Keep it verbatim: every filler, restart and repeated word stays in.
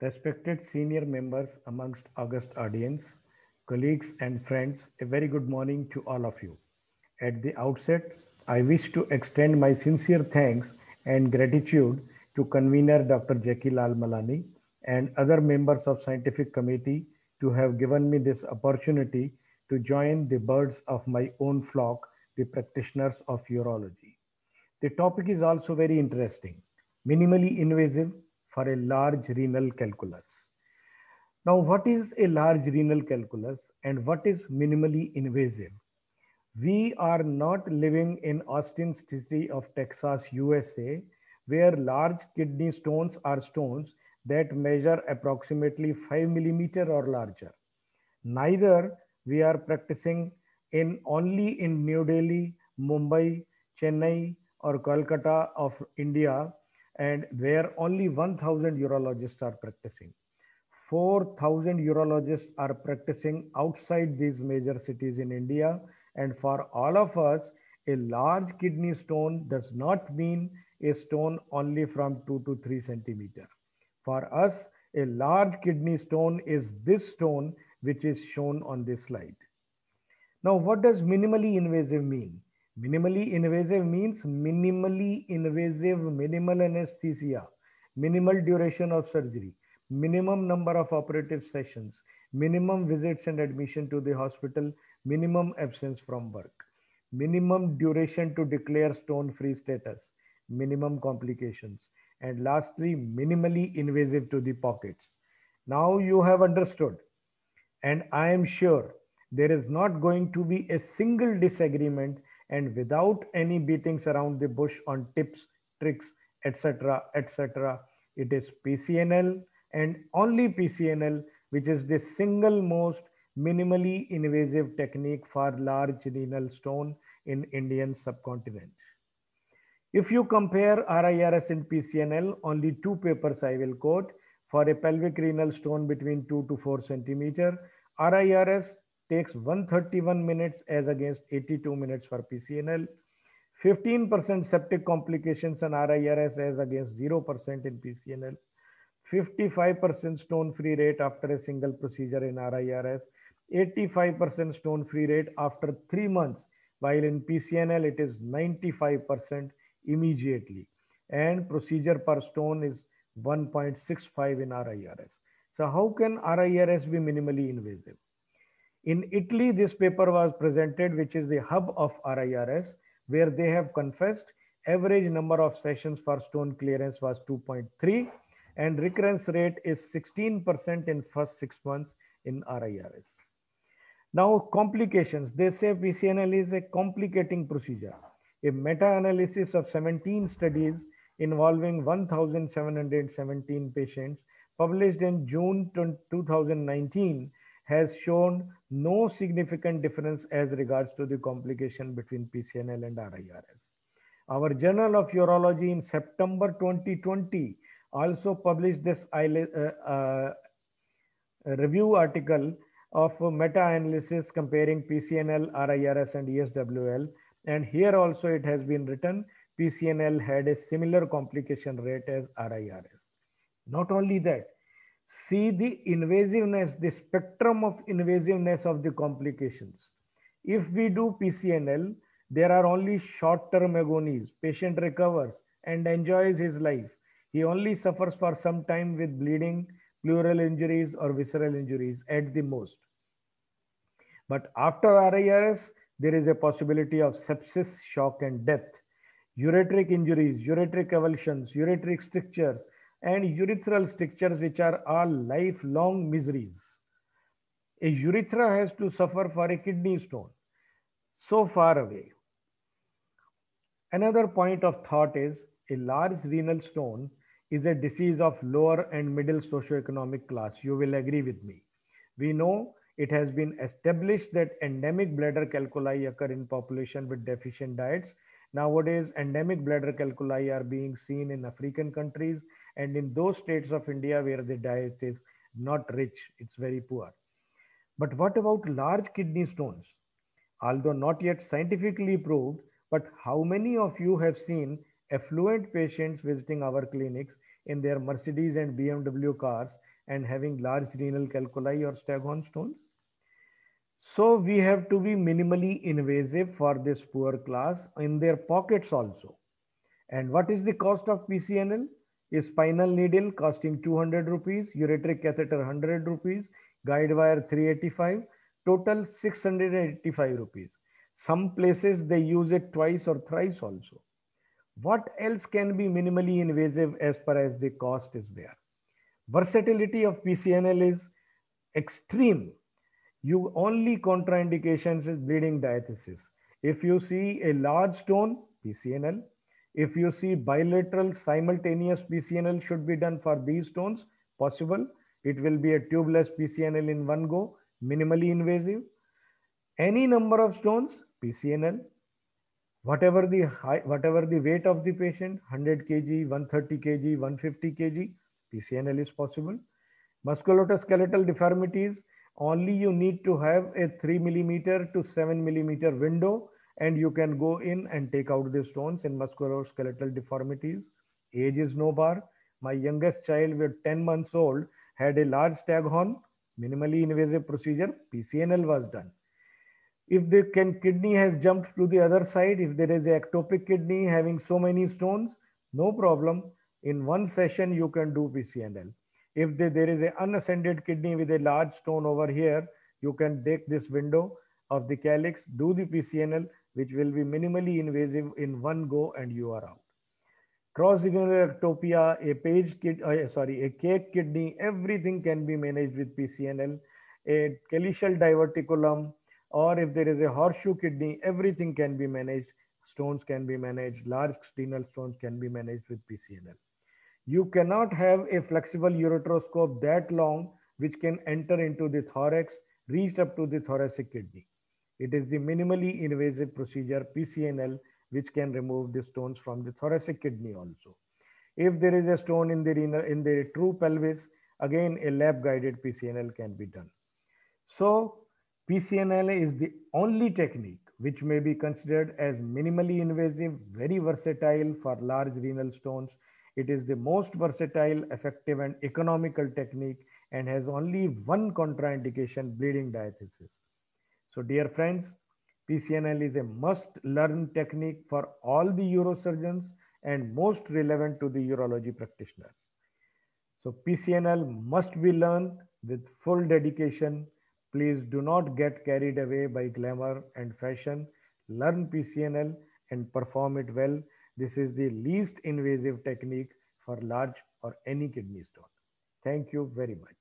Respected senior members amongst august audience, colleagues and friends, a very good morning to all of you. At the outset, I wish to extend my sincere thanks and gratitude to convener Doctor Jackie Lal Malani and other members of scientific committee to have given me this opportunity to join the birds of my own flock, the practitioners of urology. The topic is also very interesting, minimally invasive for a large renal calculus. Now, what is a large renal calculus and what is minimally invasive? We are not living in Austin city of Texas, U S A, where large kidney stones are stones that measure approximately five millimeter or larger. Neither we are practicing in only in New Delhi, Mumbai, Chennai, or Kolkata of India, and where only one thousand urologists are practicing. four thousand urologists are practicing outside these major cities in India. And for all of us, a large kidney stone does not mean a stone only from two to three centimeter. For us, a large kidney stone is this stone which is shown on this slide. Now, what does minimally invasive mean? Minimally invasive means minimally invasive, minimal anesthesia, minimal duration of surgery, minimum number of operative sessions, minimum visits and admission to the hospital, minimum absence from work, minimum duration to declare stone-free status, minimum complications, and lastly, minimally invasive to the pockets. Now you have understood, and I am sure there is not going to be a single disagreement and without any beatings around the bush on tips, tricks, et cetera, et cetera. It is P C N L and only P C N L, which is the single most minimally invasive technique for large renal stone in Indian subcontinent. If you compare R I R S and P C N L, only two papers I will quote. For a pelvic renal stone between two to four centimeter, R I R S takes one hundred thirty-one minutes as against eighty-two minutes for P C N L. fifteen percent septic complications in R I R S as against zero percent in P C N L. fifty-five percent stone-free rate after a single procedure in R I R S. eighty-five percent stone-free rate after three months, while in P C N L it is ninety-five percent immediately. And procedure per stone is one point six five in R I R S. So how can R I R S be minimally invasive? In Italy, this paper was presented, which is the hub of R I R S, where they have confessed average number of sessions for stone clearance was two point three and recurrence rate is sixteen percent in first six months in R I R S. Now, complications. They say P C N L is a complicating procedure. A meta-analysis of seventeen studies involving one thousand seven hundred seventeen patients published in June two thousand nineteen has shown no significant difference as regards to the complication between P C N L and R I R S. Our Journal of Urology in September twenty twenty also published this uh, uh, review article of meta-analysis comparing P C N L, R I R S and E S W L. And here also it has been written P C N L had a similar complication rate as R I R S. Not only that, see the invasiveness, the spectrum of invasiveness of the complications. If we do P C N L, there are only short-term agonies. Patient recovers and enjoys his life. He only suffers for some time with bleeding, pleural injuries or visceral injuries at the most. But after R I R S, there is a possibility of sepsis, shock and death, ureteric injuries, ureteric avulsions, ureteric strictures, and urethral strictures, which are all lifelong miseries. A urethra has to suffer for a kidney stone, so far away. Another point of thought is a large renal stone is a disease of lower and middle socioeconomic class. You will agree with me. We know it has been established that endemic bladder calculi occur in population with deficient diets. Nowadays, endemic bladder calculi are being seen in African countries and in those states of India where the diet is not rich, it's very poor. But what about large kidney stones? Although not yet scientifically proved, but how many of you have seen affluent patients visiting our clinics in their Mercedes and B M W cars and having large renal calculi or staghorn stones. So we have to be minimally invasive for this poor class in their pockets also. And what is the cost of P C N L? A spinal needle costing two hundred rupees, ureteric catheter one hundred rupees, guide wire three eighty-five, total six hundred eighty-five rupees. Some places they use it twice or thrice also. What else can be minimally invasive as far as the cost is there? Versatility of P C N L is extreme. You only contraindications is bleeding diathesis. If you see a large stone, P C N L. If you see bilateral simultaneous P C N L should be done for these stones, possible. It will be a tubeless P C N L in one go, minimally invasive. Any number of stones, P C N L. Whatever the high, whatever the weight of the patient, one hundred kilograms, one hundred thirty kilograms, one hundred fifty kilograms, P C N L is possible. Musculoskeletal deformities, only you need to have a three millimeter to seven millimeter window, and you can go in and take out the stones in musculoskeletal deformities. Age is no bar. My youngest child with ten months old had a large staghorn, minimally invasive procedure, P C N L was done. If the can, kidney has jumped to the other side, if there is a ectopic kidney having so many stones, no problem. In one session, you can do P C N L. If the, there is an unascended kidney with a large stone over here, you can take this window of the calyx, do the P C N L, which will be minimally invasive in one go, and you are out. Cross-sectional ectopia, a page kid, uh, sorry, a cake kidney, everything can be managed with P C N L. A calycial diverticulum, or if there is a horseshoe kidney, everything can be managed. Stones can be managed. Large renal stones can be managed with P C N L. You cannot have a flexible ureteroscope that long, which can enter into the thorax, reach up to the thoracic kidney. It is the minimally invasive procedure, P C N L, which can remove the stones from the thoracic kidney also. If there is a stone in the renal, in the true pelvis, again a lab guided P C N L can be done. So P C N L is the only technique which may be considered as minimally invasive, very versatile for large renal stones. It is the most versatile, effective, and economical technique, and has only one contraindication, bleeding diathesis. So dear friends, P C N L is a must-learn technique for all the urosurgeons and most relevant to the urology practitioners. So P C N L must be learned with full dedication. Please do not get carried away by glamour and fashion. Learn P C N L and perform it well. This is the least invasive technique for large or any kidney stone. Thank you very much.